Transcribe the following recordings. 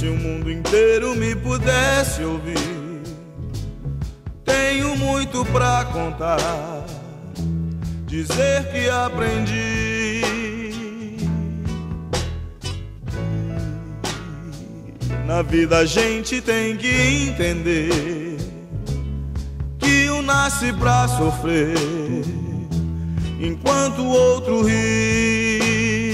Se o mundo inteiro me pudesse ouvir, tenho muito pra contar, dizer que aprendi. Na vida a gente tem que entender que um nasce pra sofrer, enquanto o outro ri.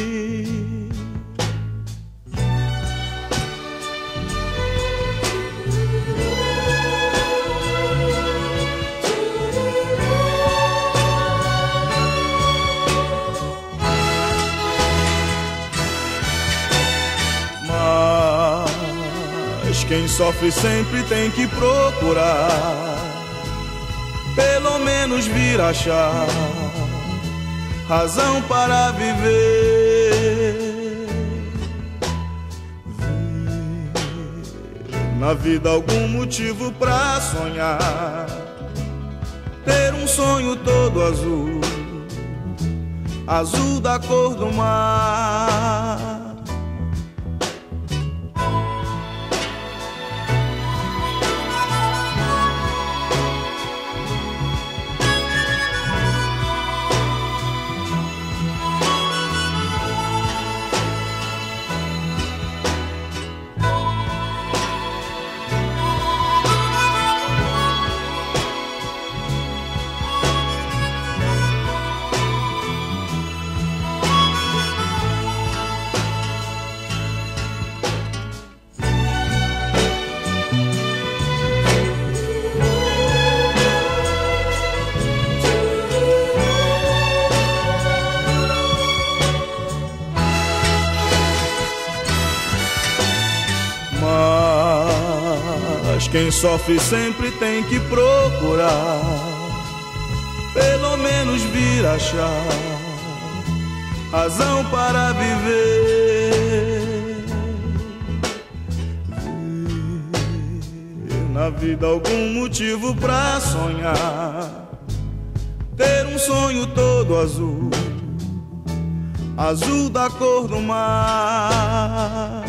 Mas quem sofre sempre tem que procurar, pelo menos vir achar razão para viver. Ver na vida algum motivo pra sonhar, ter um sonho todo azul, azul da cor do mar. Mas quem sofre sempre tem que procurar, pelo menos vir achar razão para viver. Ver na vida algum motivo pra sonhar, ter um sonho todo azul, azul da cor do mar.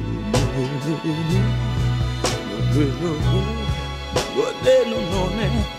No,